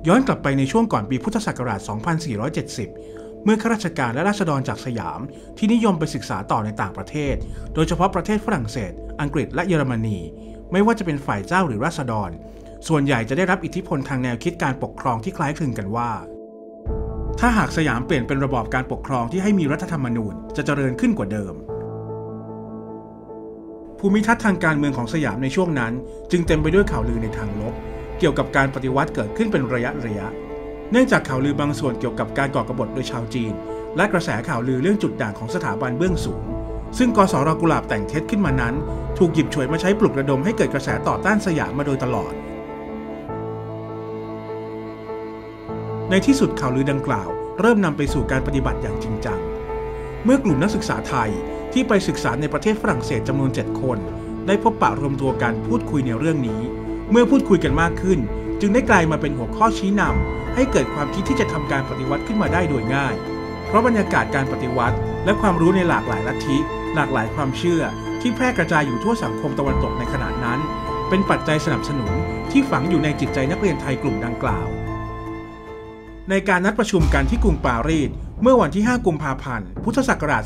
ย้อนกลับไปในช่วงก่อนปีพุทธศักราช 2470 เมื่อข้าราชการและราษฎรจากสยามที่นิยมไปศึกษาต่อในต่างประเทศโดยเฉพาะประเทศฝรั่งเศสอังกฤษและเยอรมนีไม่ว่าจะเป็นฝ่ายเจ้าหรือราษฎรส่วนใหญ่จะได้รับอิทธิพลทางแนวคิดการปกครองที่คล้ายคลึงกันว่าถ้าหากสยามเปลี่ยนเป็นระบอบการปกครองที่ให้มีรัฐธรรมนูญจะเจริญขึ้นกว่าเดิมภูมิทัศน์ทางการเมืองของสยามในช่วงนั้นจึงเต็มไปด้วยข่าวลือในทางลบเกี่ยวกับการปฏิวัติเกิดขึ้นเป็นระยะเนื่องจากข่าวลือบางส่วนเกี่ยวกับการก่อกบฏโดยชาวจีนและกระแสข่าวลือเรื่องจุดด่างของสถาบันเบื้องสูงซึ่งกสร.กุหลาบแต่งเท็จขึ้นมานั้นถูกหยิบฉวยมาใช้ปลุกระดมให้เกิดกระแสต่อต้านสยามมาโดยตลอดในที่สุดข่าวลือดังกล่าวเริ่มนำไปสู่การปฏิบัติอย่างจริงจังเมื่อกลุ่มนักศึกษาไทยที่ไปศึกษาในประเทศฝรั่งเศสจำนวน7 คนได้พบปะรวมตัวกันพูดคุยในเรื่องนี้เมื่อพูดคุยกันมากขึ้นจึงได้กลายมาเป็นหัวข้อชี้นำให้เกิดความคิดที่จะทำการปฏิวัติขึ้นมาได้โดยง่ายเพราะบรรยากาศการปฏิวัติและความรู้ในหลากหลายลัทธิหลากหลายความเชื่อที่แพร่กระจายอยู่ทั่วสังคมตะวันตกในขณะนั้นเป็นปัจจัยสนับสนุนที่ฝังอยู่ในจิตใจนักเรียนไทยกลุ่มดังกล่าวในการนัดประชุมกันที่กรุงปารีสเมื่อวันที่ 5 กุมภาพันธ์ พุทธศักราช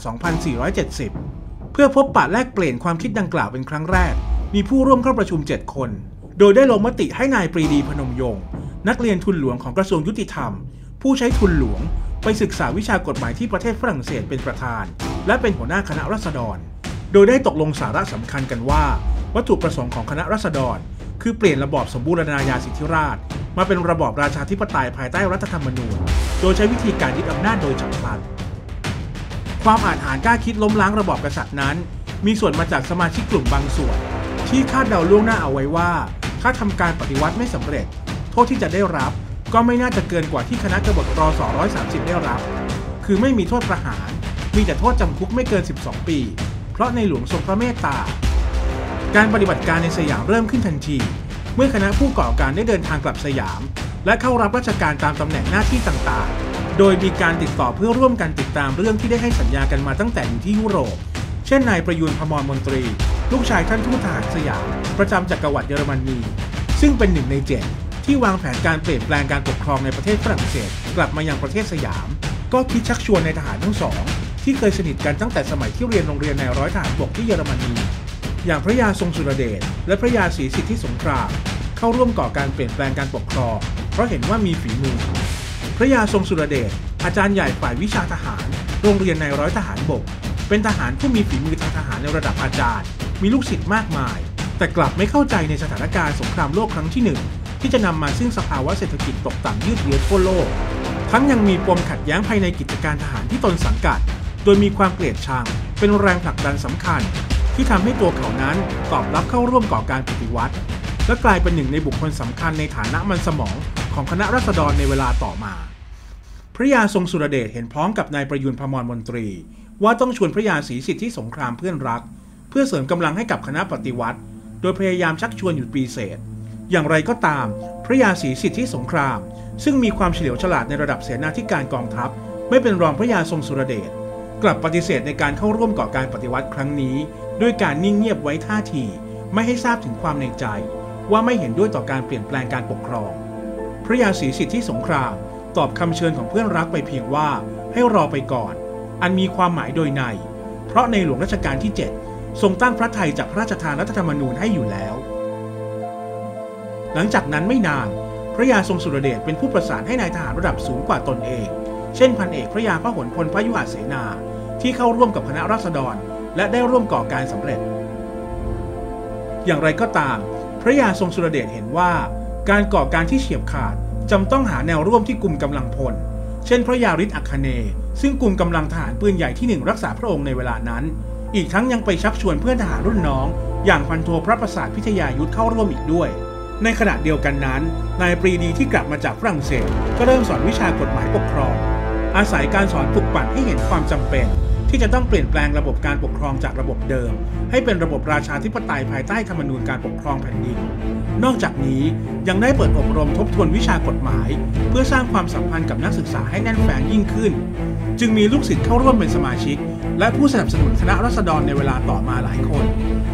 2470 เพื่อพบปะแลกเปลี่ยนความคิดดังกล่าวเป็นครั้งแรกมีผู้ร่วมเข้าประชุม7 คนโดยได้ลงมติให้นายปรีดีพนมยงค์นักเรียนทุนหลวงของกระทรวงยุติธรรมผู้ใช้ทุนหลวงไปศึกษาวิชากฎหมายที่ประเทศฝรั่งเศสเป็นประธานและเป็นหัวหน้าคณะราษฎรโดยได้ตกลงสาระสำคัญกันว่าวัตถุประสงค์ของคณะราษฎรคือเปลี่ยนระบอบสมบูรณาญาสิทธิราชย์มาเป็นระบอบราชาธิปไตยภายใต้รัฐธรรมนูญโดยใช้วิธีการยึดอำนาจโดยฉับพลันความอาจหาญกล้าคิดล้มล้างระบอบกษัตริย์นั้นมีส่วนมาจากสมาชิกกลุ่มบางส่วนที่คาดเดาล่วงหน้าเอาไว้ว่าถ้าทำการปฏิวัติไม่สำเร็จโทษที่จะได้รับก็ไม่น่าจะเกินกว่าที่คณะกบฏรศ.130 ได้รับคือไม่มีโทษประหารมีแต่โทษจำคุกไม่เกิน12 ปีเพราะในหลวงทรงพระเมตตาการปฏิบัติการในสยามเริ่มขึ้นทันทีเมื่อคณะผู้ก่อการได้เดินทางกลับสยามและเข้ารับราชการตามตำแหน่งหน้าที่ต่างๆโดยมีการติดต่อเพื่อร่วมกันติดตามเรื่องที่ได้ให้สัญญากันมาตั้งแต่อยู่ที่ยุโรปเช่นนายประยูรพมรมนตรีลูกชายท่านทูตทหารสยามประจำจักรวรรดิเยอรมนีซึ่งเป็น1 ใน 7ที่วางแผนการเปลี่ยนแปลงการปกครองในประเทศฝรั่งเศสกลับมายังประเทศสยามก็คิดชักชวนในทหารทั้งสองที่เคยสนิทกันตั้งแต่สมัยที่เรียนโรงเรียนนายร้อยทหารบกที่เยอรมนีอย่างพระยาทรงสุรเดชและพระยาศรีสิทธิสงครามเข้าร่วมก่อการเปลี่ยนแปลงการปกครองเพราะเห็นว่ามีฝีมือพระยาทรงสุรเดชอาจารย์ใหญ่ฝ่ายวิชาทหารโรงเรียนนายร้อยทหารบกเป็นทหารผู้มีฝีมือทางทหารในระดับอาจารย์มีลูกศิษย์มากมายแต่กลับไม่เข้าใจในสถานการณ์สงครามโลกครั้งที่1ที่จะนำมาซึ่งสภาวะเศรษฐกิจตกต่ำยืดเยื้อทั่วโลกทั้งยังมีปมขัดแย้งภายในกิจการทหารที่ตนสังกัดโดยมีความเกลียดชังเป็นแรงผลักดันสำคัญที่ทำให้ตัวเขานั้นตอบรับเข้าร่วมก่อการปฏิวัติและกลายเป็น1 ในบุคคลสำคัญในฐานะมันสมองของคณะราษฎรในเวลาต่อมาพระยาทรงสุรเดชเห็นพร้อมกับนายประยูรพมรมนตรีว่าต้องชวนพระยาศรีสิทธิสงครามเพื่อนรักเพื่อเสริมกำลังให้กับคณะปฏิวัติโดยพยายามชักชวนอยู่ปีเศษอย่างไรก็ตามพระยาศรีสิทธิสงครามซึ่งมีความเฉลียวฉลาดในระดับเสนาธิการกองทัพไม่เป็นรองพระยาทรงสุรเดชกลับปฏิเสธในการเข้าร่วมก่อการปฏิวัติครั้งนี้ด้วยการนิ่งเงียบไว้ท่าทีไม่ให้ทราบถึงความในใจว่าไม่เห็นด้วยต่อการเปลี่ยนแปลงการปกครองพระยาศรีสิทธิสงครามตอบคำเชิญของเพื่อนรักไปเพียงว่าให้รอไปก่อนอันมีความหมายโดยในเพราะในหลวงรัชกาลที่7ทรงตั้งพระทัยจากพระราชทานรัฐธรรมนูญให้อยู่แล้วหลังจากนั้นไม่นานพระยาทรงสุรเดชเป็นผู้ประสานให้นายทหารระดับสูงกว่าตนเองเช่นพันเอกพระยาพหลพลพยุหเสนาที่เข้าร่วมกับคณะราษฎรและได้ร่วมก่อการสำเร็จอย่างไรก็ตามพระยาทรงสุรเดชเห็นว่าการก่อการที่เฉียบขาดจำต้องหาแนวร่วมที่กุมกำลังพลเช่นพระยาฤทธิ์อัคเนย์ซึ่งกุมกำลังทหารปืนใหญ่ที่1รักษาพระองค์ในเวลานั้นอีกทั้งยังไปชักชวนเพื่อนทหารรุ่นน้องอย่างพันโทพระประสาทพิทยายุทธเข้าร่วมอีกด้วยในขณะเดียวกันนั้นนายปรีดีที่กลับมาจากฝรั่งเศสก็เริ่มสอนวิชากฎหมายปกครองอาศัยการสอนปลุกปั่นให้เห็นความจำเป็นที่จะต้องเปลี่ยนแปลงระบบการปกครองจากระบบเดิมให้เป็นระบบราชาธิปไตยภายใต้ธรรมนูญการปกครองแผ่นดินนอกจากนี้ยังได้เปิดอบรมทบทวนวิชากฎหมายเพื่อสร้างความสัมพันธ์กับนักศึกษาให้แน่นแฟ้นยิ่งขึ้นจึงมีลูกศิษย์เข้าร่วมเป็นสมาชิกและผู้สนับสนุนคณะราษฎรในเวลาต่อมาหลายคน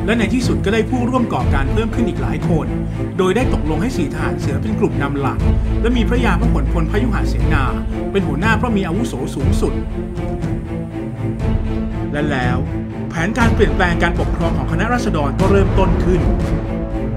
และในที่สุดก็ได้ผู้ร่วมก่อการเพิ่มขึ้นอีกหลายคนโดยได้ตกลงให้สีทหารเสือเป็นกลุ่มนำหลักและมีพระยาพหลพลพยุหเสนาเป็นหัวหน้าเพราะมีอาวุโสสูงสุดและแล้วแผนการเปลี่ยนแปลงการปกครองของคณะราษฎรก็เริ่มต้นขึ้น